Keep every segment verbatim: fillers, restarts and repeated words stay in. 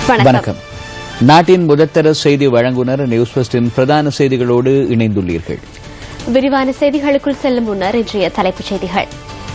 வணக்கம். நாட்டின் முதற்தர செய்தி வழங்குனர் நியூஸ் ஃபர்ஸ்டின் பிரதான செய்திகளோடு இணைந்துள்ளீர்கள். விரிவான செய்திகளுக்குள் செல்லும் முன்னர் இன்றைய தலைப்புச் செய்திகள்.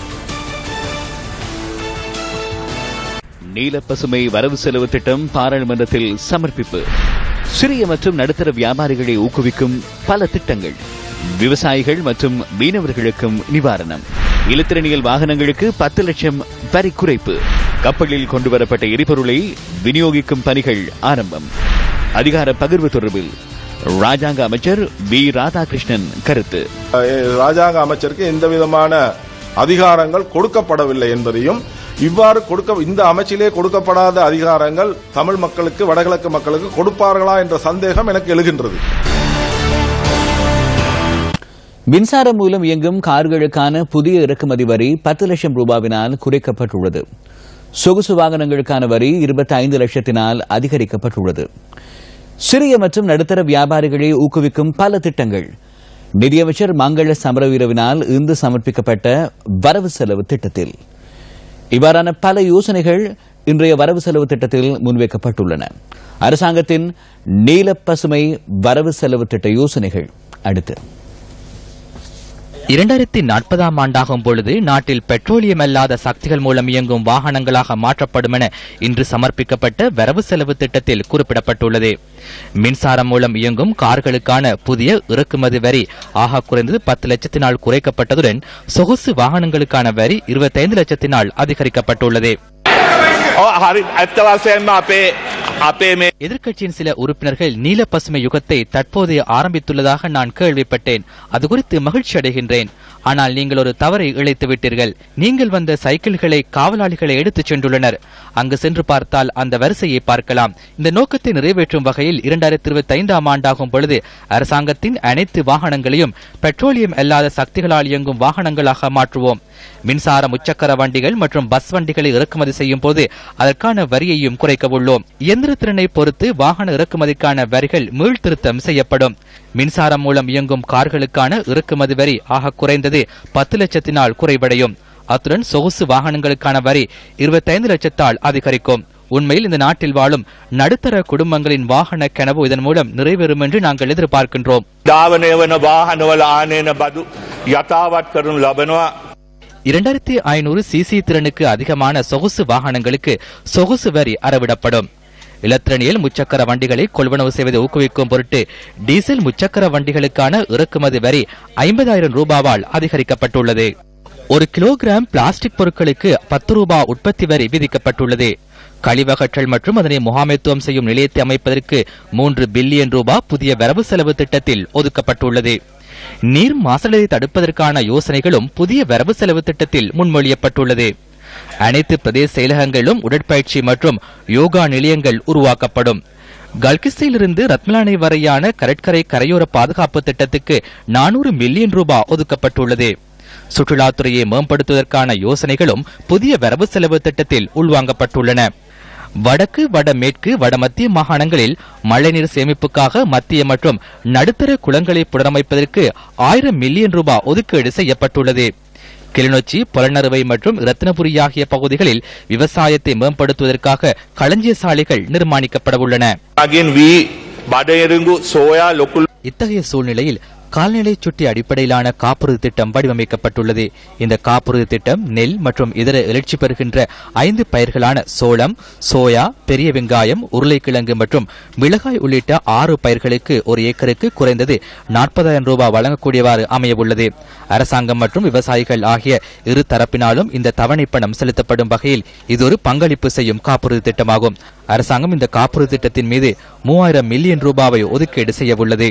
நீலப்பசுமை வரவு செலவு திட்டம் பாராளுமன்றத்தில் சமர்ப்பிப்பு. சிறிய மற்றும் நடுத்தர வியாபாரிகளை ஊக்குவிக்கும் பல திட்டங்கள். விவசாயிகள் மற்றும் மீனவர்களுக்கும் நிவாரணம். இலத்திரனியல் வாகனங்களுக்கு பத்து லட்சம் வரி குறைப்பு. கப்பலில் கொண்டுவரப்பட்ட எரிபொருளை விநியோகிக்கும் பணிகள் ஆரம்பம். அதிகார பகிர்வு தொடர்பில் ராஜாங்க அமைச்சர் வி ராதாகிருஷ்ணன் கருத்து. ராஜாங்க அமைச்சருக்கு எந்தவிதமான அதிகாரங்கள் கொடுக்கப்படவில்லை என்பதையும், இவ்வாறு கொடுக்க இந்த அமைச்சிலே கொடுக்கப்படாத அதிகாரங்கள் தமிழ் மக்களுக்கு, வடகிழக்கு மக்களுக்கு கொடுப்பார்களா என்ற சந்தேகம் எனக்கு எழுகின்றது. மின்சாரம் மூலம் இயங்கும் கார்களுக்கான புதிய இறக்குமதி வரி பத்து லட்சம் ரூபாவினால் குறைக்கப்பட்டுள்ளது. சொகுசு வாகனங்களுக்கான வரி இருபத்தி ஐந்து லட்சத்தினால் அதிகரிக்கப்பட்டுள்ளது. சிறிய மற்றும் நடுத்தர வியாபாரிகளை ஊக்குவிக்கும் பல திட்டங்கள். நிதியமைச்சர் மங்கள சமரவீரவினால் இன்று சமர்ப்பிக்கப்பட்ட வரவு செலவு திட்டத்தில் இவ்வாறான பல யோசனைகள் இன்றைய வரவு செலவு திட்டத்தில் முன்வைக்கப்பட்டுள்ளன. அரசாங்கத்தின் நீல பசுமை வரவு செலவு திட்ட யோசனைகள் அடுத்து. இரண்டாயிரத்தி நாற்பதாம் ஆண்டாகும் பொழுது நாட்டில் பெட்ரோலியம் அல்லாத சக்திகள் மூலம் இயங்கும் வாகனங்களாக மாற்றப்படும் என இன்று சமர்ப்பிக்கப்பட்ட வரவு செலவு திட்டத்தில் குறிப்பிடப்பட்டுள்ளது. மின்சாரம் மூலம் இயங்கும் கார்களுக்கான புதிய இறக்குமதி வரி ஆக குறைந்தது பத்து லட்சத்தினால் குறைக்கப்பட்டதுடன் சொகுசு வாகனங்களுக்கான வரி இருபத்தி ஐந்து லட்சத்தினால் அதிகரிக்கப்பட்டுள்ளது. எதிர்க்கட்சியின் சில உறுப்பினர்கள் நீல பசுமை யுகத்தை தற்போது ஆரம்பித்துள்ளதாக நான் கேள்விப்பட்டேன். அது குறித்து மகிழ்ச்சி அடைகின்றேன். ஆனால் நீங்கள் ஒரு தவறை இழைத்து விட்டீர்கள். நீங்கள் வந்த சைக்கிள்களை காவலாளிகளை எடுத்துச் சென்றுள்ளனர். அங்கு சென்று பார்த்தால் அந்த வரிசையை பார்க்கலாம். இந்த நோக்கத்தை நிறைவேற்றும் வகையில் இரண்டாயிரத்தி இருபத்தி ஐந்தாம் ஆண்டாகும் பொழுது அரசாங்கத்தின் அனைத்து வாகனங்களையும் பெட்ரோலியம் அல்லாத சக்திகளால் இயங்கும் வாகனங்களாக மாற்றுவோம். மின்சார முச்சக்கர வண்டிகள் மற்றும் பஸ் வண்டிகளை இறக்குமதி செய்யும் போது அதற்கான வரியையும் குறைக்க உள்ளோம். இயந்திரத்திறனை பொறுத்து வாகன இறக்குமதிக்கான வரிகள் மீள்திருத்தம் செய்யப்படும். மின்சாரம் மூலம் இயங்கும் கார்களுக்கான இறக்குமதி வரி ஆக குறைந்தது பத்து லட்சத்தினால் குறைவடையும். அத்துடன் சொகுசு வாகனங்களுக்கான வரி இருபத்தி ஐந்து லட்சத்தால் அதிகரிக்கும். உண்மையில் இந்த நாட்டில் வாழும் நடுத்தர குடும்பங்களின் வாகன கனவு இதன் மூலம் நிறைவேறும் என்று நாங்கள் எதிர்பார்க்கின்றோம். இரண்டாயிரத்தி ஐநூறு சிசி திறனுக்கு அதிகமான சொகுசு வாகனங்களுக்கு சொகுசு வரி அறவிடப்படும். இலத்திரனியல் முச்சக்கர வண்டிகளை கொள்வனவு செய்வதை ஊக்குவிக்கும் பொருட்டு டீசல் முச்சக்கர வண்டிகளுக்கான இறக்குமதி வரி ஐம்பதாயிரம் ரூபாவால் அதிகரிக்கப்பட்டுள்ளது. ஒரு கிலோகிராம் பிளாஸ்டிக் பொருட்களுக்கு பத்து ரூபாய் உற்பத்தி வரி விதிக்கப்பட்டுள்ளது. கழிவகற்றல் மற்றும் அதனை முகாமைத்துவம் செய்யும் நிலையத்தை அமைப்பதற்கு மூன்று பில்லியன் ரூபாய் புதிய வரவு செலவு திட்டத்தில் ஒதுக்கப்பட்டுள்ளது. நீர் மாசடையை தடுப்பதற்கான யோசனைகளும் புதிய வரவு செலவு திட்டத்தில் முன்மொழியப்பட்டுள்ளது. அனைத்து பிரதேச செயலகங்களிலும் உடற்பயிற்சி மற்றும் யோகா நிலையங்கள் உருவாக்கப்படும். கல்கிஸ்திலிருந்து ரத்மலானை வரையான கடற்கரை கரையோர பாதுகாப்பு திட்டத்துக்கு நானூறு மில்லியன் ரூபாய் ஒதுக்கப்பட்டுள்ளது. சுற்றுலாத்துறையை மேம்படுத்துவதற்கான யோசனைகளும் புதிய வரவு செலவு திட்டத்தில் உள்வாங்கப்பட்டுள்ளன. வடக்கு, வடமேற்கு, வடமத்திய மாகாணங்களில் மழைநீர் சேமிப்புக்காக மத்திய மற்றும் நடுத்தர குளங்களை புனரமைப்பதற்கு ஆயிரம் மில்லியன் ரூபாய் ஒதுக்கீடு செய்யப்பட்டுள்ளது. கிளிநொச்சி, பொலனறுவை மற்றும் ரத்தினபுரி ஆகிய பகுதிகளில் விவசாயத்தை மேம்படுத்துவதற்காக களஞ்சிய சாலைகள் நிர்மாணிக்கப்பட உள்ளன. இத்தகைய சூழ்நிலையில் கால்நடை சுட்டி அடிப்படையிலான காப்புறுதி திட்டம் வடிவமைக்கப்பட்டுள்ளது. இந்த காப்புறுதி திட்டம் நெல் மற்றும் இதர எழுச்சி பெறுகின்ற ஐந்து பயிர்களான சோளம், சோயா, பெரிய வெங்காயம், உருளைக்கிழங்கு மற்றும் மிளகாய் உள்ளிட்ட ஆறு பயிர்களுக்கு ஒரு ஏக்கருக்கு குறைந்தது நாற்பதாயிரம் ரூபாய் வழங்கக்கூடியவாறு அமையவுள்ளது. அரசாங்கம் மற்றும் விவசாயிகள் ஆகிய இரு தரப்பினாலும் இந்த தவணை பணம் செலுத்தப்படும் வகையில் இது ஒரு பங்களிப்பு செய்யும் காப்புறுதி திட்டமாகும். அரசாங்கம் இந்த காப்புறுதி திட்டத்தின் மீது மூவாயிரம் மில்லியன் ரூபாவை ஒதுக்கீடு செய்யவுள்ளது.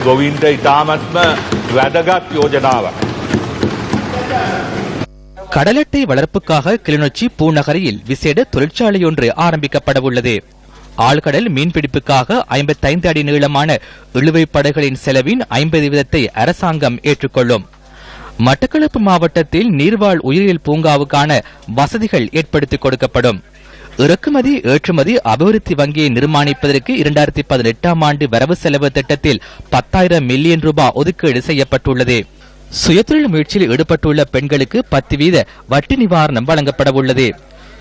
கடலட்டை வளர்ப்புக்காக கிளிநொச்சி பூநகரில் விசேட தொழிற்சாலையொன்று ஆரம்பிக்கப்படவுள்ளது. ஆழ்கடல் மீன்பிடிப்புக்காக ஐம்பத்தி ஐந்து அடி நீளமான இழுவை படகுகளின் செலவின் ஐம்பது வீதத்தை அரசாங்கம் ஏற்றுக்கொள்ளும். மட்டக்களப்பு மாவட்டத்தில் நீர்வாழ் உயிரியல் பூங்காவுக்கான வசதிகள் ஏற்படுத்திக் கொடுக்கப்படும். இறக்குமதி ஏற்றுமதி அபிவிருத்தி வங்கியை நிர்மாணிப்பதற்கு இரண்டாயிரத்தி பதினெட்டாம் ஆண்டு வரவு செலவு திட்டத்தில் பத்தாயிரம் மில்லியன் ரூபாய் ஒதுக்கீடு செய்யப்பட்டுள்ளது. சுயதொழில் முயற்சியில் ஈடுபட்டுள்ள பெண்களுக்கு பத்து வீத வட்டி நிவாரணம் வழங்கப்பட உள்ளது.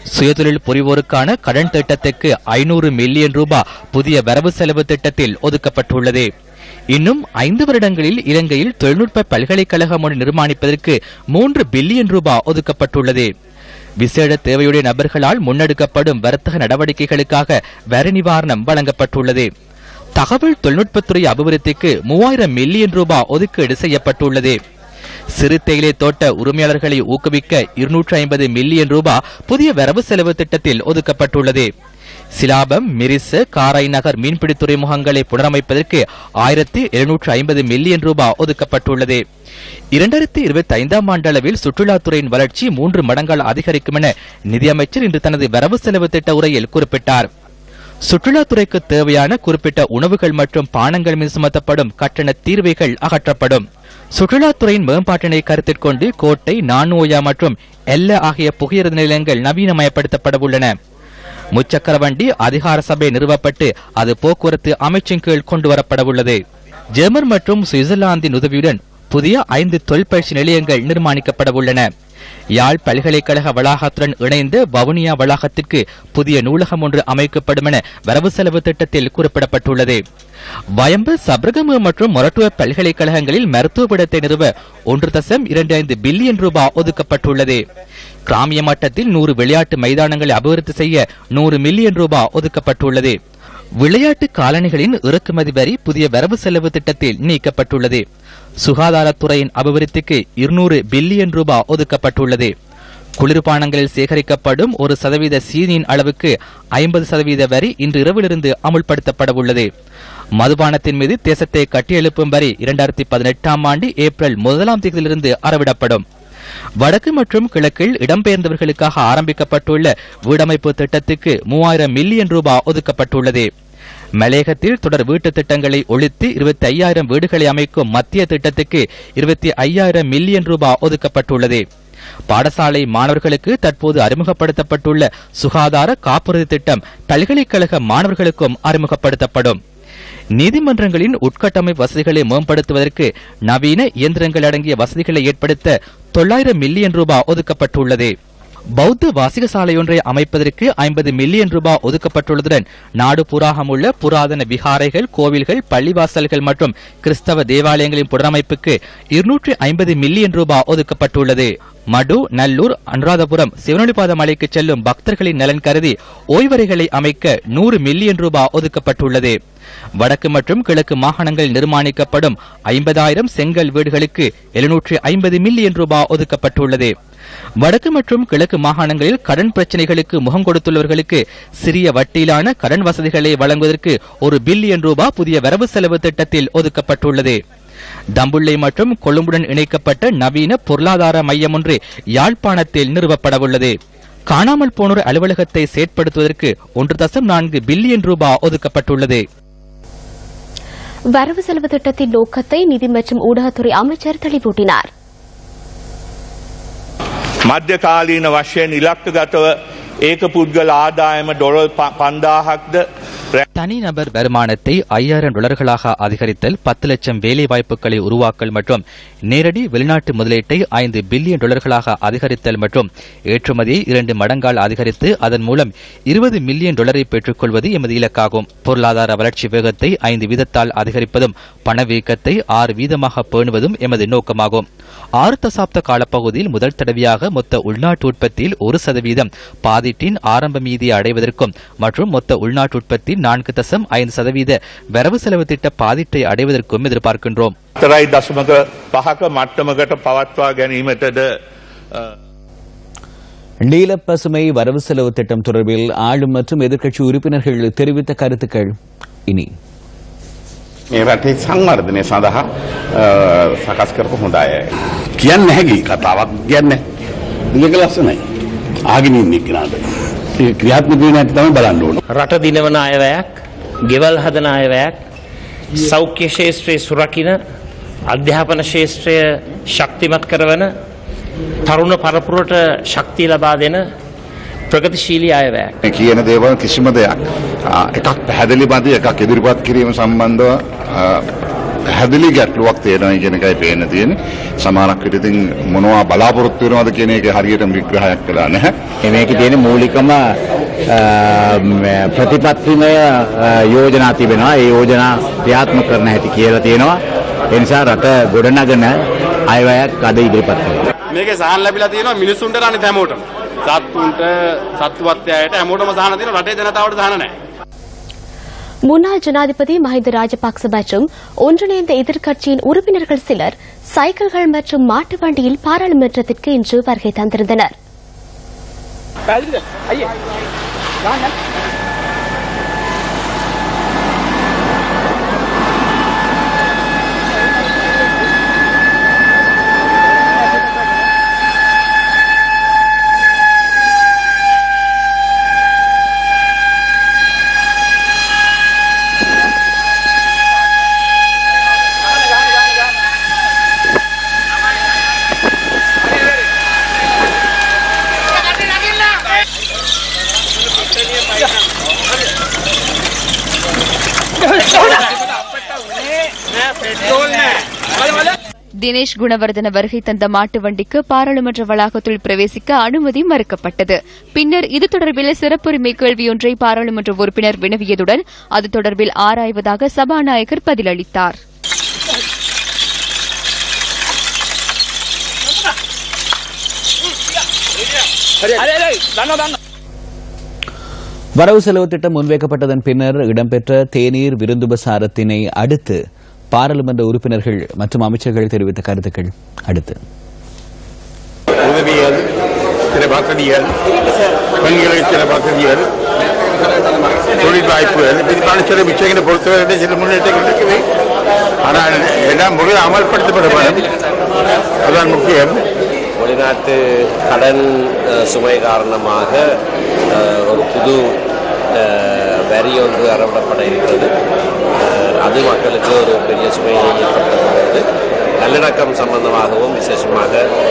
சுயதொழில் புரிவோருக்கான கடன் திட்டத்திற்கு ஐநூறு மில்லியன் ரூபாய் புதிய வரவு செலவு திட்டத்தில் ஒதுக்கப்பட்டுள்ளது. இன்னும் ஐந்து வருடங்களில் இலங்கையில் தொழில்நுட்ப பல்கலைக்கழகம் ஒன்று நிர்மாணிப்பதற்கு மூன்று பில்லியன் ரூபாய் ஒதுக்கப்பட்டுள்ளது. விசேட தேவையுடைய நபர்களால் முன்னெடுக்கப்படும் வர்த்தக நடவடிக்கைகளுக்காக வரி நிவாரணம் வழங்கப்பட்டுள்ளது. தகவல் தொழில்நுட்பத்துறை அபிவிருத்திக்கு மூவாயிரம் மில்லியன் ரூபாய் ஒதுக்கீடு செய்யப்பட்டுள்ளது. சிறு தேயிலை தோட்ட உரிமையாளர்களை ஊக்குவிக்க இருநூற்று ஐம்பது மில்லியன் ரூபாய் புதிய வரவு செலவு திட்டத்தில் ஒதுக்கப்பட்டுள்ளது. சிலாபம், மிரிசு, காரை நகர் மீன்பிடி துறைமுகங்களை புனரமைப்பதற்கு ஆயிரத்தி எழுநூற்று ஐம்பது மில்லியன் ரூபாய் ஒதுக்கப்பட்டுள்ளது. இரண்டாயிரத்தி இருபத்தி ஐந்தாம் ஆண்டளவில் சுற்றுலாத்துறையின் வளர்ச்சி மூன்று மடங்கால் அதிகரிக்கும் என நிதியமைச்சர் இன்று தனது வரவு செலவு திட்ட உரையில் குறிப்பிட்டார். சுற்றுலாத்துறைக்கு தேவையான குறிப்பிட்ட உணவுகள் மற்றும் பானங்கள் மீது சுமத்தப்படும் கட்டண தீர்வைகள் அகற்றப்படும். சுற்றுலாத்துறையின் மேம்பாட்டினை கருத்தில் கொண்டு கோட்டை, நானோயா மற்றும் எல்ல ஆகிய புகையிரத நிலையங்கள் நவீனமயப்படுத்தப்பட உள்ளன. முச்சக்கர வண்டி அதிகார சபை நிறுவப்பட்டு அது போக்குவரத்து அமைச்சின் கீழ் கொண்டுவரப்பட உள்ளது. ஜெர்மன் மற்றும் சுவிட்சர்லாந்தின் உதவியுடன் புதிய ஐந்து தொழிற்பயிற்சி நிலையங்கள் நிர்மாணிக்கப்பட உள்ளன. யாழ் பல்கலைக்கழக வளாகத்துடன் இணைந்து வவுனியா வளாகத்திற்கு புதிய நூலகம் ஒன்று அமைக்கப்படும் என வரவு செலவு திட்டத்தில் குறிப்பிடப்பட்டுள்ளது. வயம்பு, சப்ரகமு மற்றும் மொரட்டுவ பல்கலைக்கழகங்களில் மருத்துவ பீடத்தை நிறுவ ஒன்று தசம் இரண்டு ஐந்து பில்லியன் ரூபாய் ஒதுக்கப்பட்டுள்ளது. கிராமிய மட்டத்தில் நூறு விளையாட்டு மைதானங்களை அபிவிருத்தி செய்ய நூறு மில்லியன் ரூபாய் ஒதுக்கப்பட்டுள்ளது. விளையாட்டு காலணிகளின் இறக்குமதி வரி புதிய வரவு செலவு திட்டத்தில் நீக்கப்பட்டுள்ளது. சுகாதாரத்துறையின் அபிவிருத்திக்கு இருநூறு பில்லியன் ரூபாய் ஒதுக்கப்பட்டுள்ளது. குளிர்பானங்களில் சேகரிக்கப்படும் ஒரு சதவீத சீனியின் அளவுக்கு ஐம்பது சதவீத வரி இன்று இரவிலிருந்து அமுல்படுத்தப்பட உள்ளது. மதுபானத்தின் மீது தேசத்தை கட்டியெழுப்பும் வரி இரண்டாயிரத்தி பதினெட்டாம் ஆண்டு ஏப்ரல் முதலாம் தேதியிலிருந்து அறவிடப்படும். வடக்கு மற்றும் கிழக்கில் இடம்பெயர்ந்தவர்களுக்காக ஆரம்பிக்கப்பட்டுள்ள வீடமைப்பு திட்டத்துக்கு மூவாயிரம் மில்லியன் ரூபாய் ஒதுக்கப்பட்டுள்ளது. மலையகத்தில் தொடர் வீட்டு திட்டங்களை ஒழித்து இருபத்தி ஐயாயிரம் வீடுகளை அமைக்கும் மத்திய திட்டத்துக்கு இருபத்தி ஐயாயிரம் மில்லியன் ரூபாய் ஒதுக்கப்பட்டுள்ளது. பாடசாலை மாணவர்களுக்கு தற்போது அறிமுகப்படுத்தப்பட்டுள்ள சுகாதார காப்புறுதி திட்டம் பல்கலைக்கழக மாணவர்களுக்கும் அறிமுகப்படுத்தப்படும். நீதிமன்றங்களின் உட்கட்டமைப்பு வசதிகளை மேம்படுத்துவதற்கு நவீன இயந்திரங்கள் அடங்கிய வசதிகளை ஏற்படுத்த தொள்ளாயிரம் மில்லியன் ரூபாய் ஒதுக்கப்பட்டுள்ளது. பௌத்த வாசிக சாலையொன்றை அமைப்பதற்கு ஐம்பது மில்லியன் ரூபாய் ஒதுக்கப்பட்டுள்ளதுடன் நாடு பூராகம் உள்ள புராதன விகாரைகள், கோவில்கள், பள்ளிவாசல்கள் மற்றும் கிறிஸ்தவ தேவாலயங்களின் புனரமைப்புக்கு இருநூற்று ஐம்பது மில்லியன் ரூபாய் ஒதுக்கப்பட்டுள்ளது. மடு, நல்லூர், அனுராதபுரம் சிவனொளிபாத மலைக்கு செல்லும் பக்தர்களின் நலன் கருதி ஓய்வறைகளை அமைக்க நூறு மில்லியன் ரூபாய் ஒதுக்கப்பட்டுள்ளது. வடக்கு மற்றும் கிழக்கு மாகாணங்களில் நிர்மாணிக்கப்படும் ஐம்பதாயிரம் செங்கல் வீடுகளுக்கு எழுநூற்று ஐம்பது மில்லியன் ரூபாய் ஒதுக்கப்பட்டுள்ளது. வடக்கு மற்றும் கிழக்கு மாகாணங்களில் கடன் பிரச்சினைகளுக்கு முகம் கொடுத்துள்ளவர்களுக்கு சிறிய வட்டியிலான கடன் வசதிகளை வழங்குவதற்கு ஒரு பில்லியன் ரூபாய் புதிய வரவு செலவு திட்டத்தில் ஒதுக்கப்பட்டுள்ளது. தம்புள்ளை மற்றும் கொழும்புடன் இணைக்கப்பட்ட நவீன பொருளாதார மையம் ஒன்று யாழ்ப்பாணத்தில் நிறுவப்படவுள்ளது. காணாமல் போனோர் அலுவலகத்தை செயற்படுத்துவதற்கு ஒன்று தசம் நான்கு பில்லியன் ரூபாய் ஒதுக்கப்பட்டுள்ளது. வரவு செலவு திட்டத்தின் நோக்கத்தை நிதி மற்றும் ஊடகத்துறை அமைச்சர் தெளிவூட்டினார். මධ්‍ය කාලීන වශයෙන් ඉලක්කගතව ඒක පුද්ගල ආදායම ඩොලර් පන්දාහක්ද தனிநபர் வருமானத்தை ஐயாயிரம் டாலர்களாக அதிகரித்தல், பத்து லட்சம் வேலை வாய்ப்புகளை உருவாக்கல் மற்றும் நேரடி வெளிநாட்டு முதலீட்டை ஐந்து பில்லியன் டாலர்களாக அதிகரித்தல் மற்றும் ஏற்றுமதியை இரண்டு மடங்கால் அதிகரித்து அதன் மூலம் இருபது மில்லியன் டாலரை பெற்றுக் கொள்வது எமது இலக்காகும். பொருளாதார வளர்ச்சி வேகத்தை ஐந்து வீதத்தால் அதிகரிப்பதும் பணவீக்கத்தை ஆறு வீதமாக பேணுவதும் எமது நோக்கமாகும். ஆறு தசாப்த காலப்பகுதியில் முதல் தடவையாக மொத்த உள்நாட்டு உற்பத்தியில் ஒரு சதவீதம் பாதீட்டின் ஆரம்ப மீதியை அடைவதற்கும் மற்றும் மொத்த உள்நாட்டு உற்பத்தி நான்கு தசம் ஐந்து சதவீத வரவு செலவு திட்ட பாதிட்டை அடைவதற்கும் எதிர்பார்க்கின்றோம். තරයි දශමක පහක මට්ටමකට පවත්වා ගැනීමටද நீலப்பசுமை வரவு செலவு திட்டம் தொடர்பில் ஆளும் மற்றும் எதிர்க்கட்சி உறுப்பினர்கள் தெரிவித்த கருத்துக்கள் இனி. මේ රටේ සංවර්ධනය සඳහා සකස් කරපු හොඳ අය කියන්න හැකි කතාවක් කියන්නේ මේක ලස්සනයි ආගෙන ඉන්නේ කෙනාට ඒ ක්‍රියාත්මක වෙන හැටි තමයි බලන්න ඕන. රට දිනවන අයවැයක්, ගෙවල් හදන අයවැයක්, සෞඛ්‍ය ශාස්ත්‍රයේ සුරකින්න, අධ්‍යාපන ශාස්ත්‍රය ශක්තිමත් කරවන, තරුණ පරපුරට ශක්තිය ලබා දෙන ප්‍රගතිශීලී අයවැයක්. කියන දේවල් කිසිම දෙයක් එකක් පැහැදිලි බඳ එකක් ඉදිරිපත් කිරීම සම්බන්ධව පැහැදිලි ගැටලුවක් තියෙනවා කියන එකයි පේන්න තියෙන්නේ. සමහරක් විට ඉතින් මොනවා බලාපොරොත්තු වෙනවද කියන එක හරියටම විග්‍රහයක් කළා නැහැ. මේකේ තියෙන මූලිකම ප්‍රතිපත්තිමය යෝජනා තිබෙනවා. ඒ යෝජනා ක්‍රියාත්මක කරන්න හැටි කියලා තියෙනවා. ඒ නිසා රට ගොඩනගන අයවැයක් අද ඉදිරිපත් කරනවා. මේකේ සහන ලැබිලා තියෙනවා මිනිසුන්ට අනිත් හැමෝටම. සත්තුන්ට සත්තුවත්යයට හැමෝටම සහන තියෙනවා. රටේ ජනතාවට සහන නැහැ. முன்னாள் ஜனாதிபதி மஹிந்த ராஜபக்ச மற்றும் ஒன்றிணைந்த எதிர்க்கட்சியின் உறுப்பினர்கள் சிலர் சைக்கிள்கள் மற்றும் மாட்டு வண்டியில் பாராளுமன்றத்திற்கு இன்று வருகை தந்திருந்தனர். தினேஷ் குணவர்தன வருகை தந்த மாட்டு வண்டிக்கு பாராளுமன்ற வளாகத்தில் பிரவேசிக்க அனுமதி மறுக்கப்பட்டது. பின்னர் இது தொடர்பில் சிறப்புரிமை கேள்வியொன்றை பாராளுமன்ற உறுப்பினர் வினவியதுடன் அது தொடர்பில் ஆராய்வதாக சபாநாயகர் பதிலளித்தார். வரவு செலவு திட்டம் முன்வைக்கப்பட்டதன் பின்னர் இடம்பெற்ற தேநீர் விருந்துபசாரத்தினை அடுத்து பாராளுமன்ற உறுப்பினர்கள் மற்றும் அமைச்சர்கள் தெரிவித்த கருத்துக்கள் அடுத்து. உதவிகள், சில வசதிகள், பெண்களுக்கு சில வசதிகள், தொழில் வாய்ப்புகள், பெரும்பாலான சில விஷயங்களை பொறுத்தவரை சில முன்னேற்றங்கள் இருக்குது. ஆனால் எல்லாம் முழு அமல்படுத்தப்பட வேண்டும். அதுதான் முக்கியம். வெளிநாட்டு கடன் சுமை காரணமாக ஒரு புது வரி ஒன்று அறவிடப்பட இருக்கிறது. அது மக்களுக்கு ஒரு பெரிய சுமையை ஏற்படுத்துகிறது. நல்லிணக்கம் சம்பந்தமாகவும் விசேஷமாக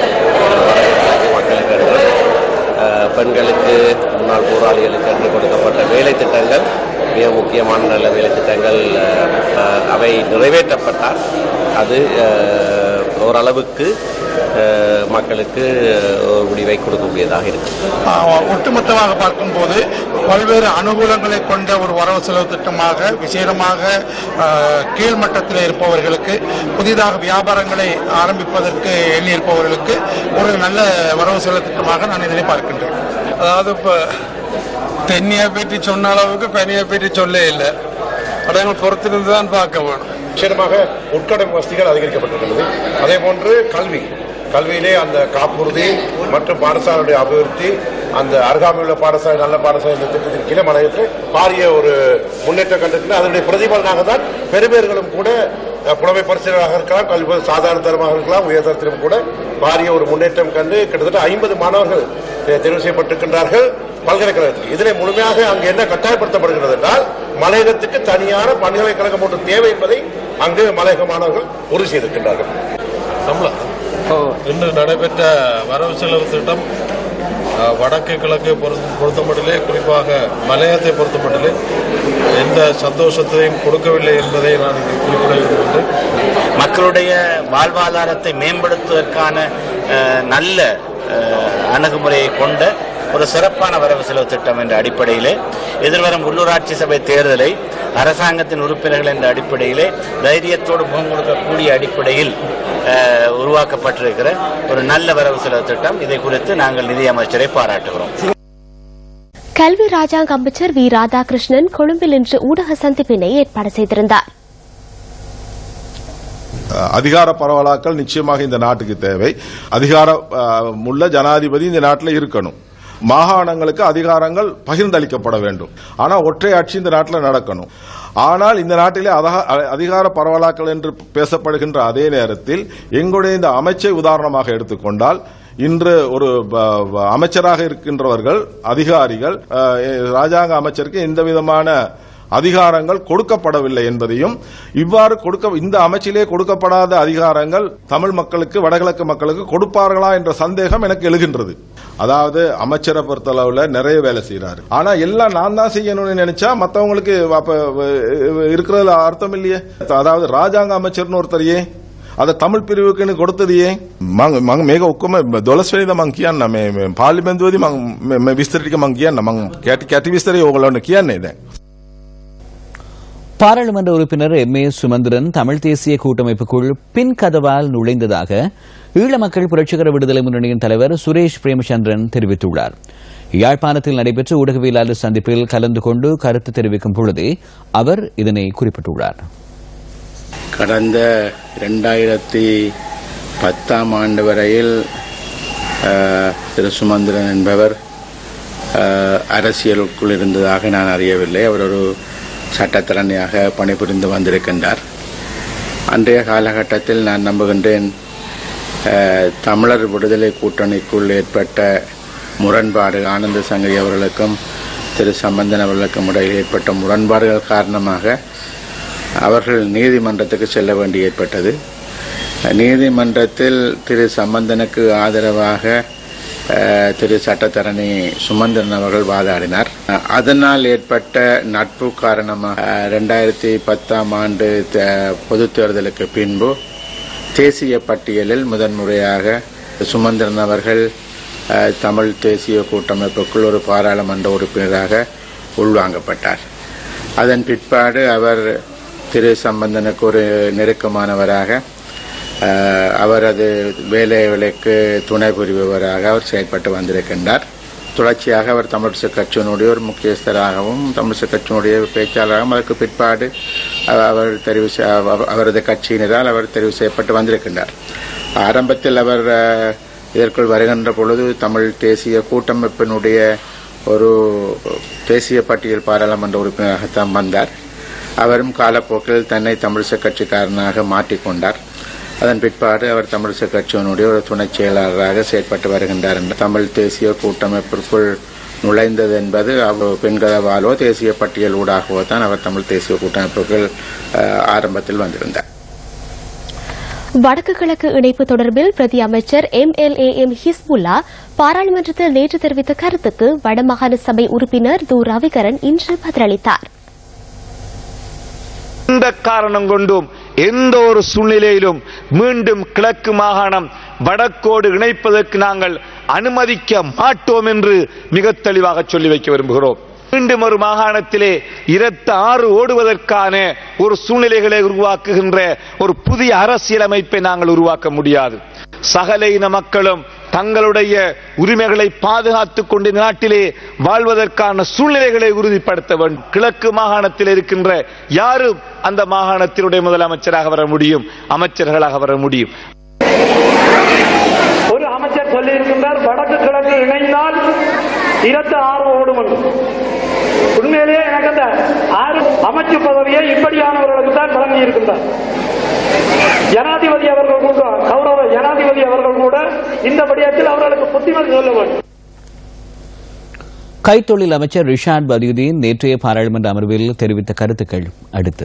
மக்களுக்கு என்று பெண்களுக்கு முன்னாள் போராளிகளுக்கு என்று கொடுக்கப்பட்ட வேலை திட்டங்கள் மிக முக்கியமான நல்ல வேலை திட்டங்கள் அவை நிறைவேற்றப்பட்டால் அது ஓரளவுக்கு மக்களுக்கு ஒரு முடிவை கொடுக்கக்கூடியதாக இருக்கு. ஒட்டுமொத்தமாக பார்க்கும்போது பல்வேறு அனுகூலங்களை கொண்ட ஒரு வரவு செலவு திட்டமாக விசேடமாக கீழ்மட்டத்தில் இருப்பவர்களுக்கு புதிதாக வியாபாரங்களை ஆரம்பிப்பதற்கு எண்ணியிருப்பவர்களுக்கு ஒரு நல்ல வரவு செலவு திட்டமாக நான் இதனை பார்க்கின்றேன். அதாவது இப்போ தென்னியை பற்றி சொன்ன அளவுக்கு பெண்ணியை பற்றி சொல்ல இல்லை. அதை பொறுத்திருந்து தான் பார்க்க வேணும். நிச்சயமாக உட்கடன் வசதிகள் அதிகரிக்கப்பட்டிருக்கிறது. அதே போன்று கல்வி கல்வியிலே அந்த காப்புறுதி மற்றும் பாடசாலையுடைய அபிவிருத்தி, அந்த அருகாமையுள்ள பாடசாலை நல்ல பாடசாலை இந்த திட்டத்தின் கீழே மலையத்தில் பாரிய ஒரு முன்னேற்றம் கண்டிருக்கிறது. அதனுடைய பிரதிபலனாக தான் பெருமையர்களும் கூட புலமை பரிசீலனாக இருக்கலாம், கல்வி சாதாரண தரமாக இருக்கலாம், உயர்தரத்திலும் கூட பாரிய ஒரு முன்னேற்றம் கண்டு கிட்டத்தட்ட ஐம்பது மாணவர்கள் தெரிவு செய்யப்பட்டிருக்கின்றார்கள் பல்கலைக்கழகத்துக்கு. இதிலே முழுமையாக அங்கு என்ன கட்டாயப்படுத்தப்படுகிறது என்றால் மலையகத்துக்கு தனியான பல்கலைக்கழகம் ஒன்று தேவை என்பதை அங்கு மலையக மாணவர்கள் உறுதி செய்திருக்கின்றார்கள். இன்று நடைபெற்ற வரவு செலவு திட்டம் வடக்கு கிழக்கு பொறுத்தமட்டிலே, குறிப்பாக மலையகத்தை பொறுத்தமட்டிலே எந்த சந்தோஷத்தையும் கொடுக்கவில்லை என்பதை நான் குறிப்பிட விரும்புகிறேன். மக்களுடைய வாழ்வாதாரத்தை மேம்படுத்துவதற்கான நல்ல அணுகுமுறையை கொண்ட ஒரு சிறப்பான வரவு செலவு திட்டம் என்ற அடிப்படையிலே எதிர்வரும் உள்ளூராட்சி சபை தேர்தலை அரசாங்கத்தின் உறுப்பினர்கள் என்ற அடிப்படையிலே தைரியத்தோடு முகம் கொடுக்கக்கூடிய அடிப்படையில் உருவாக்கப்பட்டிருக்கிற ஒரு நல்ல வரவு செலவு திட்டம். இதை குறித்து நாங்கள் நிதியமைச்சரை பாராட்டுகிறோம். கல்வி ராஜாங்க அமைச்சர் வி ராதாகிருஷ்ணன் கொழும்பில் இன்று ஊடக சந்திப்பினை ஏற்பாடு செய்திருந்தார். அதிகார பரவலாக்கல் நிச்சயமாக இந்த நாட்டுக்கு தேவை. அதிகாரம் உள்ள ஜனாதிபதி இந்த நாட்டில் இருக்கணும். மாகாணங்களுக்கு அதிகாரங்கள் பகிர்ந்தளிக்கப்பட வேண்டும். ஆனால் ஒற்றை ஆட்சி இந்த நாட்டில் நடக்கணும். ஆனால் இந்த நாட்டிலே அதிகார பரவலாக்கல் என்று பேசப்படுகின்ற அதே நேரத்தில் எங்களுடைய இந்த அமைச்சை உதாரணமாக எடுத்துக்கொண்டால், இன்று ஒரு அமைச்சராக இருக்கின்றவர்கள் அதிகாரிகள் ராஜாங்க அமைச்சருக்கு எந்த விதமான அதிகாரங்கள் கொடுக்கப்படவில்லை என்பதையும், இவ்வாறு கொடுக்க இந்த அமைச்சிலே கொடுக்கப்படாத அதிகாரங்கள் தமிழ் மக்களுக்கு வடகிழக்கு மக்களுக்கு கொடுப்பார்களா என்ற சந்தேகம் எனக்கு எழுகின்றது. அதாவது அமைச்சரை பொறுத்தளவுல நிறைய வேலை செய்யறாரு. ஆனா எல்லாம் நான் தான் செய்யணும்னு நினைச்சா மத்தவங்களுக்கு இருக்கிறதுல அர்த்தம் இல்லையே. அதாவது ராஜாங்க அமைச்சர்னு ஒருத்தரையே அதை தமிழ் பிரிவுக்குன்னு கொடுத்ததையே மேக உக்கම දොළොස් වෙනිදා මං කියන්න මේ පාර්ලිමේන්තුවේදී මං විස්තර ටික මං කියන්න මං කැටි විස්තරය ඕගොල්ලන්ට කියන්නේ දැන්. பாராளுமன்ற உறுப்பினர் எம் ஏ சுமந்திரன் தமிழ் தேசிய கூட்டமைப்புக்குள் பின் கதவால் நுழைந்ததாக ஈழ மக்கள் புரட்சிகர விடுதலை முன்னணியின் தலைவர் சுரேஷ் பிரேமச்சந்திரன் தெரிவித்துள்ளார். யாழ்ப்பாணத்தில் நடைபெற்ற ஊடகவியலாளர் சந்திப்பில் கலந்து கொண்டு கருத்து தெரிவிக்கும் பொழுதே அவர் இதனை குறிப்பிட்டுள்ளார். கடந்த இரண்டாயிரத்தி பத்தாம் ஆண்டு வரையில் திரு சுமந்திரன் என்பவர் அரசியலுக்குள் இருந்ததாக நான் அறியவில்லை. அவர் ஒரு சட்டத்தரணியாக பணிபுரிந்து வந்திருக்கின்றார். அன்றைய காலகட்டத்தில் நான் நம்புகின்றேன் தமிழர் விடுதலை கூட்டணிக்குள் ஏற்பட்ட முரண்பாடு ஆனந்த சங்கரி அவர்களுக்கும் திரு சம்பந்தன் அவர்களுக்கும் இடையில் ஏற்பட்ட முரண்பாடுகள் காரணமாக அவர்கள் நீதிமன்றத்துக்கு செல்ல வேண்டி ஏற்பட்டது. நீதிமன்றத்தில் திரு சம்பந்தனுக்கு ஆதரவாக திரு சட்டத்தரணி சுமந்திரன் அவர்கள் வாதாடினார். அதனால் ஏற்பட்ட நட்பு காரணமாக இரண்டாயிரத்தி பத்தாம் ஆண்டு பொது தேர்தலுக்கு பின்பு தேசிய பட்டியலில் முதன்முறையாக சுமந்திரன் அவர்கள் தமிழ் தேசிய கூட்டமைப்புக்குள் ஒரு பாராளுமன்ற உறுப்பினராக உள்வாங்கப்பட்டார். அதன் பிற்பாடு அவர் திரு சம்பந்தனுக்கு ஒரு நெருக்கமானவராக, அவரது வேலைகளுக்கு துணை புரிபவராக அவர் செயல்பட்டு வந்திருக்கின்றார். தொடர்ச்சியாக அவர் தமிழிசை கட்சியினுடைய ஒரு முக்கியஸ்தராகவும் தமிழிசை கட்சியினுடைய பேச்சாளராகவும் அதற்கு பிற்பாடு அவர் தெரிவு அவரது கட்சியினரால் அவர் தெரிவு செய்யப்பட்டு வந்திருக்கின்றார். ஆரம்பத்தில் அவர் இதற்குள் வருகின்ற பொழுது தமிழ் தேசிய கூட்டமைப்பினுடைய ஒரு தேசிய பட்டியல் பாராளுமன்ற உறுப்பினராகத்தான் வந்தார். அவரும் காலப்போக்கில் தன்னை தமிழிசை கட்சிக்காரனாக மாற்றிக்கொண்டார். அதன் பிற்பாடு அவர் தமிழிசை கட்சியினுடைய ஒரு துணை செயலாளராக செயற்பட்டு வருகின்றார். என்ற தமிழ் தேசிய கூட்டமைப்பிற்குள் நுழைந்தது என்பது அவர் பெண்கதவாலோ தேசிய பட்டியல் ஊடாகவோ தான் அவர் தமிழ் தேசிய கூட்டமைப்புகள் ஆரம்பத்தில் வந்திருந்தார். வடக்கு கிழக்கு இணைப்பு தொடர்பில் பிரதி அமைச்சர் M L A M Hizbullah பாராளுமன்றத்தில் நேற்று தெரிவித்த கருத்துக்கு வடமாகாண சபை உறுப்பினர் து ரவிகரன் இன்று பதிலளித்தார். எந்த காரணம் கொண்டும் எந்த ஒரு சூழ்நிலையிலும் மீண்டும் கிழக்கு மாகாணம் வடக்கோடு இணைப்பதற்கு நாங்கள் அனுமதிக்க மாட்டோம் என்று மிக தெளிவாக சொல்லி வைக்க விரும்புகிறோம். மீண்டும் ஒரு மாகாணத்திலே இரத்த ஆறு ஓடுவதற்கான ஒரு சூழ்நிலைகளை உருவாக்குகின்ற ஒரு புதிய அரசியலமைப்பை நாங்கள் உருவாக்க முடியாது. சகல இன மக்களும் தங்களுடைய உரிமைகளை பாதுகாத்துக் கொண்டு நாட்டிலே வாழ்வதற்கான சூழ்நிலைகளை உறுதிப்படுத்த வேண்டும். கிழக்கு மாகாணத்தில் இருக்கின்ற யாரும் அந்த மாகாணத்தினுடைய முதலமைச்சராக வர முடியும், அமைச்சர்களாக வர முடியும். ஒரு அமைச்சர் சொல்லியிருக்கின்றார், வடக்கு கிழக்கு இணைந்தால் இரத்த ஆறு ஓடும் என்று. உண்மையிலேயே எனக்கு அந்த ஆறு அமைச்சு பதவியை இப்படியானவர்களுக்கு தான் வழங்கி இருக்கின்றார். ஜனாதிபதி அவர்கள் கூட, கௌரவ ஜனாதிபதி அவர்கள் கூட இந்த விடயத்தில் அவர்களுக்கு புத்திமதி சொல்ல வேண்டும். கைத்தொழில் அமைச்சர் ரிஷாட் பதியுதீன் நேற்றைய பாராளுமன்ற அமர்வில் தெரிவித்த கருத்துக்கள் அடுத்து.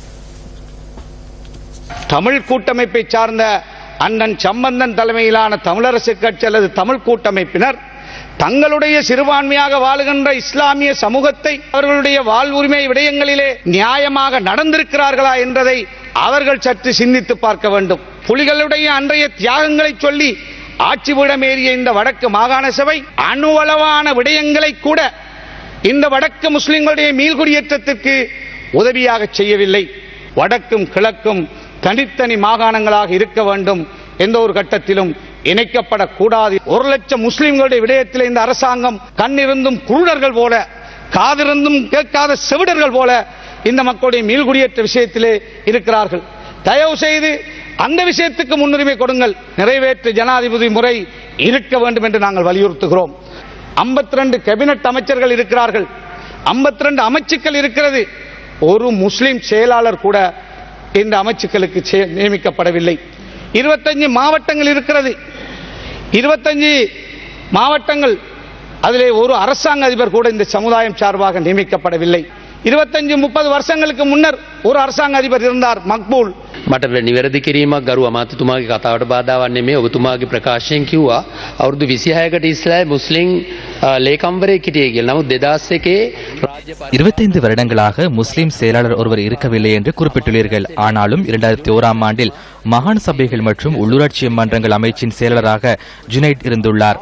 தமிழ் கூட்டமைப்பை சார்ந்த அண்ணன் சம்பந்தன் தலைமையிலான தமிழரசு கட்சி அல்லது தமிழ் கூட்டமைப்பினர் தங்களுடைய சிறுபான்மையாக வாழுகின்ற இஸ்லாமிய சமூகத்தை அவர்களுடைய வாழ்வுரிமை விடயங்களிலே நியாயமாக நடந்திருக்கிறார்களா என்பதை அவர்கள் சற்று சிந்தித்து பார்க்க வேண்டும். புலிகளுடைய அன்றைய தியாகங்களை சொல்லி ஆட்சி பீடமேறிய இந்த வடக்கு மாகாண சபை அணுவளவான விடயங்களை கூட இந்த வடக்கு முஸ்லிம்களுடைய மீள்குடியேற்றத்திற்கு உதவியாக செய்யவில்லை. வடக்கும் கிழக்கும் தனித்தனி மாகாணங்களாக இருக்க வேண்டும், எந்த ஒரு கட்டத்திலும் இணைக்கப்படக்கூடாது. ஒரு லட்சம் முஸ்லிம்களுடைய விடயத்தில் இந்த அரசாங்கம் கண்ணிருந்தும் குருடர்கள் போல, காதிருந்தும் கேட்காத செவிடர்கள் போல இந்த மக்களுடைய மீள்குடியேற்ற விஷயத்திலே இருக்கிறார்கள். தயவு செய்து அந்த விஷயத்துக்கு முன்னுரிமை கொடுங்கள். நிறைவேற்று ஜனாதிபதி முறை இருக்க வேண்டும் என்று நாங்கள் வலியுறுத்துகிறோம். ஐம்பத்தி ரெண்டு கேபினட் அமைச்சர்கள் இருக்கிறார்கள், ஐம்பத்தி ரெண்டு அமைச்சுக்கள் இருக்கிறது. ஒரு முஸ்லிம் செயலாளர் கூட இந்த அமைச்சுக்களுக்கு நியமிக்கப்படவில்லை. இருபத்தஞ்சு மாவட்டங்கள் இருக்கிறது, இருபத்தஞ்சு மாவட்டங்கள், அதிலே ஒரு அரசாங்க அதிபர் கூட இந்த சமுதாயம் சார்பாக நியமிக்கப்படவில்லை. இருபத்தஞ்சு முப்பது வருஷங்களுக்கு முன்னர் ஒரு அரசாங்க அதிபர் இருந்தார், மக்பூல். මට නිවැරදි කිරීමක් ගරු අමාත්‍යතුමාගේ කතාවට බාධාවක් නෙමෙයි ඔබතුමාගේ ප්‍රකාශයෙන් කිව්වා අවුරුදු විසිහයකට ඉස්සෙල්ලා මුස්ලිම් ලේකම්වරයෙක් හිටියේ කියලා. නමුත් දෙදාස් එකේ இருபத்தைந்து வருடங்களாக முஸ்லிம் செயலாளர் ஒருவர் இருக்கவில்லை என்று குறிப்பிட்டுள்ளீர்கள். ஆனாலும் இரண்டாயிரத்தி ஓராம் ஆண்டில் மாகாண சபைகள் மற்றும் உள்ளூராட்சி மன்றங்கள் அமைச்சின் செயலாளராக ஜுனைட் இருந்துள்ளார்.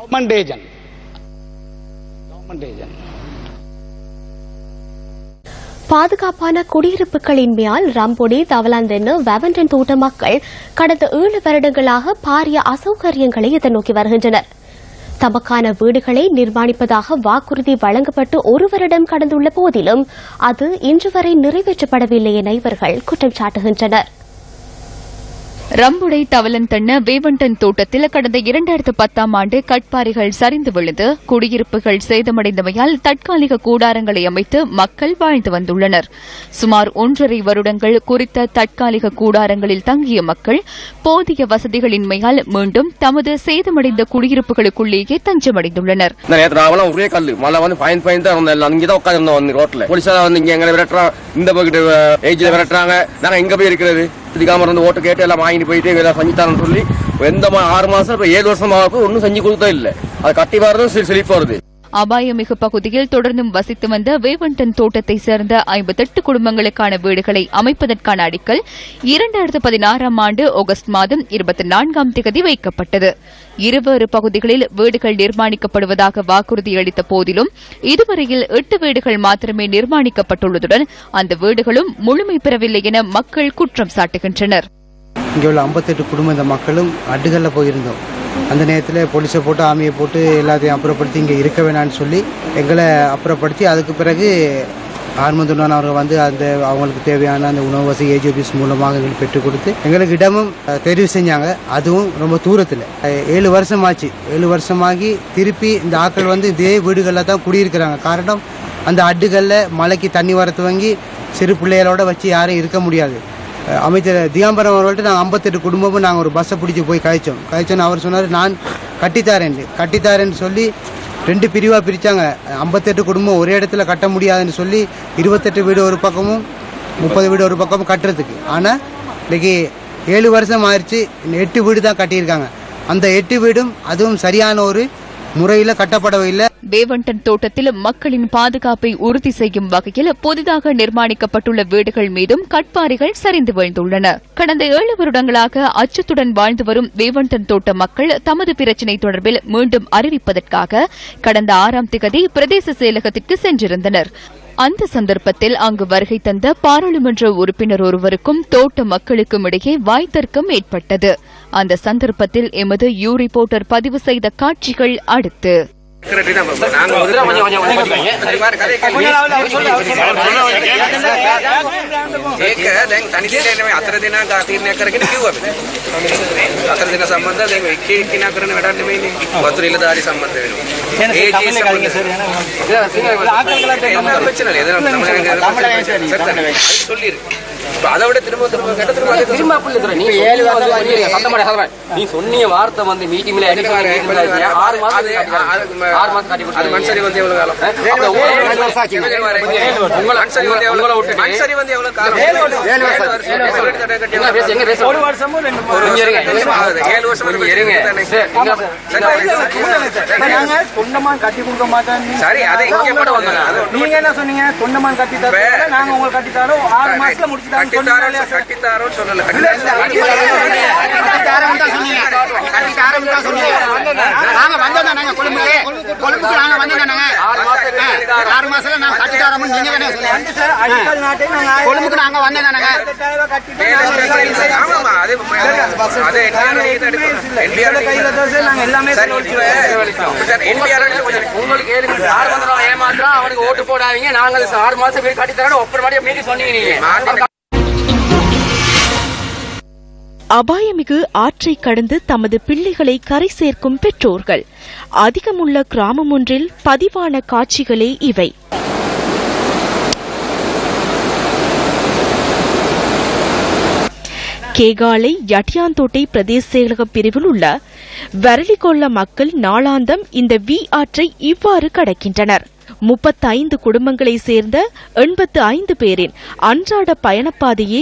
பாதுகாப்பான குடியிருப்புகளின்மையால் ரம்பொடி தவலாந்தென்னு வெவண்டன் தோட்ட மக்கள் கடந்த ஏழு வருடங்களாக பாரிய அசௌகரியங்களை எதிர்நோக்கி வருகின்றனர். தமக்கான வீடுகளை நிர்மாணிப்பதாக வாக்குறுதி வழங்கப்பட்டு ஒரு வருடம் கடந்துள்ள போதிலும் அது இன்று வரை நிறைவேற்றப்படவில்லை என இவர்கள் குற்றம் சாட்டுகின்றனர். ரம்புடை தவலந்தண்ண வேவண்டன் தோட்டத்தில் கடந்த இரண்டாயிரத்து பத்தாம் ஆண்டு கட்பாறைகள் சரிந்து விழுந்து குடியிருப்புகள் சேதமடைந்தமையால் தற்காலிக கூடாரங்களை அமைத்து மக்கள் வாழ்ந்து வந்துள்ளனர். சுமார் ஒன்றரை வருடங்கள் குறித்த தற்காலிக கூடாரங்களில் தங்கிய மக்கள் போதிய வசதிகளின்மையால் மீண்டும் தமது சேதமடைந்த குடியிருப்புகளுக்குள்ளேயே தஞ்சமடைந்துள்ளனர். திகாம வந்து ஓட்டு கேட்டு எல்லாம் வாங்கிட்டு போயிட்டு எல்லாம் செஞ்சுத்தானு சொல்லி எந்த ஆறு மாசம் ஏழு வருஷம் ஆகும் ஒன்னும் செஞ்சு கொடுத்தா இல்ல. அது கட்டி வரதும் செழிப்பு வருது. அபாயமிகு பகுதியில் தொடர்ந்தும் வசித்து வந்த வேவண்டன் தோட்டத்தை சேர்ந்த ஐம்பத்தெட்டு குடும்பங்களுக்கான வீடுகளை அமைப்பதற்கான அடிக்கல் இரண்டாயிரத்து பதினாறாம் ஆண்டு ஆகஸ்ட் மாதம் இருபத்தி நான்காம் தேதி வைக்கப்பட்டது. இருவேறு பகுதிகளில் வீடுகள் நிர்மாணிக்கப்படுவதாக வாக்குறுதி அளித்த போதிலும் இதுவரையில் எட்டு வீடுகள் மாத்திரமே நிர்மாணிக்கப்பட்டுள்ளதுடன் அந்த வீடுகளும் முழுமை பெறவில்லை என மக்கள் குற்றம் சாட்டுகின்றனர். இங்கே உள்ள ஐம்பத்தெட்டு குடும்ப இந்த மக்களும் அட்டுகள்ல போயிருந்தோம். அந்த நேரத்தில் போலீஸை போட்டு ஆமியை போட்டு எல்லாத்தையும் அப்புறப்படுத்தி இங்கே இருக்க வேணான்னு சொல்லி எங்களை அப்புறப்படுத்தி அதுக்கு பிறகு ஆர்மந்துடன் அவர்கள் வந்து அந்த அவங்களுக்கு தேவையான அந்த உணவு வசதி ஏஜிபிஎஸ் மூலமாக எங்களுக்கு பெற்றுக் கொடுத்து எங்களுக்கு இடமும் தெரிவு செஞ்சாங்க. அதுவும் ரொம்ப தூரத்தில் ஏழு வருஷம் ஆச்சு. ஏழு வருஷமாகி திருப்பி இந்த ஆட்கள் வந்து இதே வீடுகளில் தான் குடியிருக்கிறாங்க. காரணம் அந்த அட்டுகளில் மழைக்கு தண்ணி வர துவங்கி சிறு பிள்ளைகளோட வச்சு யாரும் இருக்க முடியாது. அமைச்சர் திகாம்பரம் அவர்கள்ட்ட நாங்கள் ஐம்பத்தெட்டு குடும்பமும் நாங்கள் ஒரு பஸ்ஸை பிடிச்சி போய் கழிச்சோம். கழிச்சோன்னு அவர் சொன்னார் நான் கட்டித்தாரேன் கட்டித்தாரேன்னு சொல்லி ரெண்டு பிரிவாக பிரித்தாங்க. ஐம்பத்தெட்டு குடும்பம் ஒரே இடத்துல கட்ட முடியாதுன்னு சொல்லி இருபத்தெட்டு வீடு ஒரு பக்கமும் முப்பது வீடு ஒரு பக்கமும் கட்டுறதுக்கு. ஆனால் இன்னைக்கு ஏழு வருஷம் ஆயிடுச்சு, எட்டு வீடு தான் கட்டியிருக்காங்க. அந்த எட்டு வீடும் அதுவும் சரியான ஒரு முறையில் கட்டப்படவில்லை. வேவண்டன் தோட்டத்தில் மக்களின் பாதுகாப்பை உறுதி செய்யும் வகையில் புதிதாக நிர்மாணிக்கப்பட்டுள்ள வீடுகள் மீதும் கட்பாறைகள் சரிந்து வீழ்ந்துள்ளன. கடந்த ஏழு வருடங்களாக அச்சத்துடன் வாழ்ந்து வரும் வேவண்டன் தோட்ட மக்கள் தமது பிரச்சினை தொடர்பில் மீண்டும் அறிவிப்பதற்காக கடந்த ஆறாம் திகதி பிரதேச செயலகத்திற்கு சென்றிருந்தனர். அந்த சந்தர்ப்பத்தில் அங்கு வருகை தந்த பாராளுமன்ற உறுப்பினர் ஒருவருக்கும் தோட்ட மக்களுக்கும் இடையே வாய்த்தர்க்கம் ஏற்பட்டது. அந்த சந்தர்ப்பத்தில் எமது யூ ரிப்போர்ட்டர் பதிவு செய்த காட்சிகள் அடுத்து. அதை விட திரும்ப திரும்ப கேட்ட திரும்ப நீ சொன்னிய வார்த்தை வந்து மீட்டிங்ல ஆறு மாசம் ஆறு மாசம் காட்டி கொடுத்து மன்சரி வந்து எவ்வளவு காலம் உங்களை மன்சரி வந்து எவ்வளவு விட்டு மன்சரி வந்து எவ்வளவு காலம் ஒரு வருஷமும் ஏழு வருஷம் இருங்க சொந்தமா கட்டி கொடுக்க மாட்டேன். சரி அதை இங்க வந்தாங்க. நீங்க என்ன சொன்னீங்க? சொந்தமா கட்டி தர நாங்க உங்களுக்கு கட்டி தரோம் ஆறு மாசத்துல முடிச்சுட்டாங்க. கட்டி தரோம் சொல்லல நாங்க வந்தோம். நாங்க கொழும்புக்கு கொழும்புக்கு நாங்க வந்தோம். ஆறு மாசத்துல நாங்க கட்டி தரோம். நீங்க என்ன சொன்னீங்க? கொழும்புக்கு நாங்க வந்தோம். உங்களுக்கு ஏமாத்திரம் அவனுக்கு ஓட்டு போடாதீங்க. நாங்க ஆறு மாசம் பேர் கட்டி தரோம் ஒப்பர் மீறி சொன்னீங்க. நீங்க அபாயமிகு ஆற்றை கடந்து தமது பிள்ளைகளை கரை சேர்க்கும் பெற்றோர்கள் அதிகமுள்ள கிராமம் ஒன்றில் பதிவான காட்சிகளே இவை. கேகாலை யட்டியாந்தோட்டை பிரதேச செயலக பிரிவில் உள்ள வரலிகொள்ள மக்கள் நாளாந்தம் இந்த வி ஆற்றை இவ்வாறு கடக்கின்றனர். முப்பத்தைந்து குடும்பங்களை சேர்ந்த எண்பத்து ஐந்து பேரின் அன்றாட பயணப்பாதையே இது.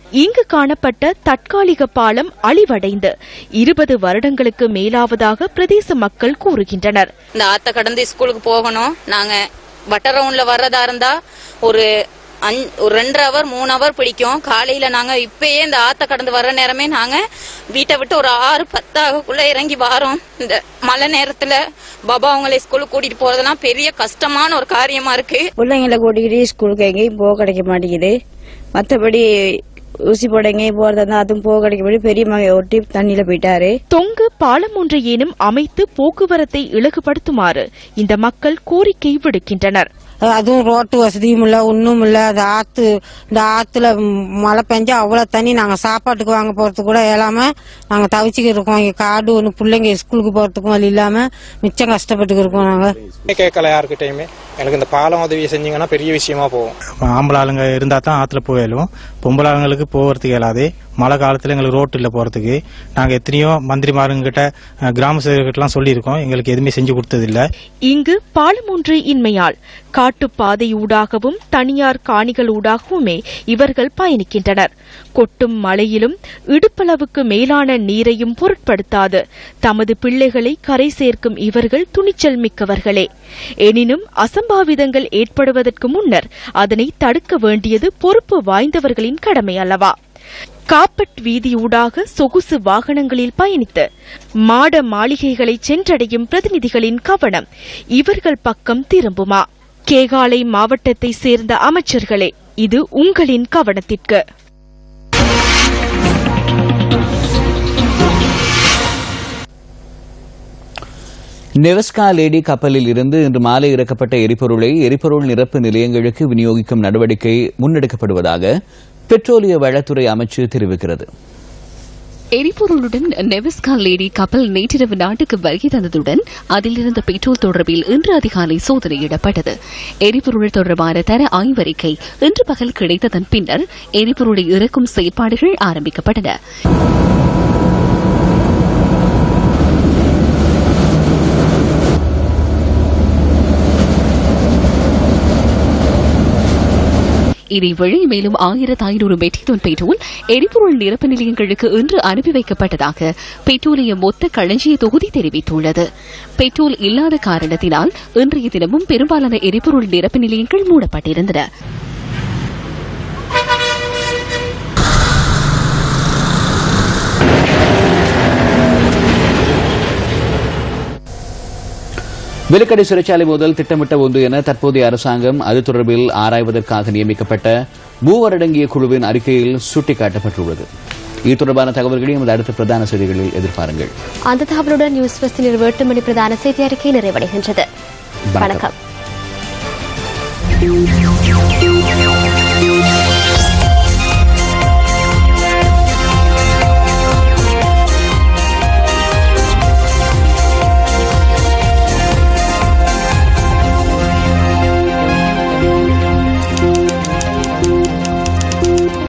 இங்கு காணப்பட்ட தற்காலிக பாலம் அழிவடைந்து இருபது வருடங்களுக்கு மேலாவதாக பிரதேச மக்கள் கூறுகின்றனர். இந்த ஆத்த கடந்து ஸ்கூலுக்கு போகணும். நாங்க வட்ட ரவுண்ட்ல வர்றதா இருந்தா ஒரு ஒரு ரெண்டு ஹவர் மூணு ஹவர் பிடிக்கும். காலையில நாங்க இப்பயே இந்த ஆத்த கடந்து வர்ற நேரமே நாங்க வீட்டை விட்டு ஒரு ஆறு பத்தாகக்குள்ள இறங்கி வாரோம். இந்த மழை நேரத்துல பாபா அவங்களை ஸ்கூலுக்கு கூட்டிட்டு போறதெல்லாம் பெரிய கஷ்டமான ஒரு காரியமா இருக்கு. பிள்ளைங்களை கூட்டிக்கிட்டு ஸ்கூலுக்கு எங்கேயும் போக கிடைக்க மாட்டேங்குது. மற்றபடி ஊசி போட எங்கேயும் போறதா அதுவும் போக கிடைக்க பெரிய மகை ஒட்டி தண்ணியில போயிட்டாரு. தொங்கு பாலம் ஒன்றையேனும் அமைத்து போக்குவரத்தை இலகுபடுத்துமாறு இந்த மக்கள் கோரிக்கை விடுக்கின்றனர். அதுவும் ரோட்டு வசதியும் இல்ல ஒன்னும் இல்ல. அது ஆத்து இந்த ஆத்துல மழை பெஞ்சா அவ்வளவு தண்ணி நாங்க சாப்பாட்டுக்கு வாங்க போறதுக்கு கூட இல்லாம நாங்க தவிச்சுக்கிட்டு இருக்கோம். இங்க காடு ஒண்ணு பிள்ளைங்க ஸ்கூலுக்கு போறதுக்கும் வழி இல்லாம மிச்சம் கஷ்டப்பட்டு இருக்கோம். நாங்க கேட்கல யாருக்கிட்டையுமே எனக்கு இந்த பாலம் உதவி செஞ்சீங்கன்னா பெரிய விஷயமா போகும். ஆம்பளை ஆளுங்க இருந்தா தான் ஆத்துல போயிடும். பொம்பளை ஆளுங்களுக்கு போகிறதுக்கு இயலாது. மழை காலத்துல எங்களுக்கு ரோட்டு இல்ல போறதுக்கு. நாங்க எத்தனையோ மந்திரிமாருங்கிட்ட கிராம சேவர்கிட்ட சொல்லியிருக்கோம். எங்களுக்கு எதுவுமே செஞ்சு கொடுத்தது இல்ல. இங்கு பாலம் ஒன்று இன்மையால் காட்டுப்பாதையூடாகவும் தனியார் காணிகளூடாகவுமே இவர்கள் பயணிக்கின்றனர். கொட்டும் மழையிலும் இடுப்பளவுக்கு மேலான நீரையும் பொருட்படுத்தாது தமது பிள்ளைகளை கரை சேர்க்கும் இவர்கள் துணிச்சல் மிக்கவர்களே. எனினும் அசம்பாவிதங்கள் ஏற்படுவதற்கு முன்னர் அதனை தடுக்க வேண்டியது பொறுப்பு வாய்ந்தவர்களின் கடமை அல்லவா? காப்பட் வீதியூடாக சொகுசு வாகனங்களில் பயணித்து மாட மாளிகைகளை சென்றடையும் பிரதிநிதிகளின் கவனம் இவர்கள் பக்கம் திரும்புமா? கேகாலை மாவட்டத்தை சேர்ந்த அமைச்சர்களே, இது உங்களின் கவனத்திற்கு. நெவஸ்கா லேடி கப்பலில் இருந்து இன்று மாலை இறக்கப்பட்ட எரிபொருளை எரிபொருள் நிரப்பு நிலையங்களுக்கு விநியோகிக்கும் நடவடிக்கை முன்னெடுக்கப்படுவதாக பெட்ரோலிய வளத்துறை அமைச்சு தெரிவிக்கிறது. எரிபொருளுடன் நெவஸ்கா லேடி கப்பல் நேற்றிரவு நாட்டுக்கு வருகை தந்ததுடன் அதில் இருந்த பெட்ரோல் தொடர்பில் இன்று அதிகாலை சோதனையிடப்பட்டது. எரிபொருள் தொடர்பான தர ஆய்வறிக்கை இன்று பகல் கிடைத்ததன் பின்னர் எரிபொருளை இறக்கும் செயற்பாடுகள் ஆரம்பிக்கப்பட்டன. இதேவேளை மேலும் ஆயிரத்து ஐநூறு மெட்ரிக் டன் பெட்ரோல் எரிபொருள் நிரப்பு நிலையங்களுக்கு இன்று அனுப்பி வைக்கப்பட்டதாக பெட்ரோலிய மொத்த களஞ்சிய தொகுதி தெரிவித்துள்ளது. பெட்ரோல் இல்லாத காரணத்தினால் இன்றைய தினமும் பெரும்பாலான எரிபொருள் நிரப்பு நிலையங்கள் மூடப்பட்டிருந்தன. வெலிக்கடை சிறைச்சாலை மோதல் திட்டமிட்ட ஒன்று என தற்போதைய அரசாங்கம் அது தொடர்பில் ஆராய்வதற்காக நியமிக்கப்பட்ட மூவரடங்கிய குழுவின் அறிக்கையில் சுட்டிக்காட்டப்பட்டுள்ளது. இது தொடர்பான தகவல்களை எமது அடுத்த பிரதான செய்திகளில் எதிர்பாருங்கள். அந்த தகவலுடன் நியூஸ் ஃபர்ஸ்டில் இரவு எட்டு மணி பிரதான செய்தி அறிக்கை நிறைவடைகின்றது. வணக்கம்.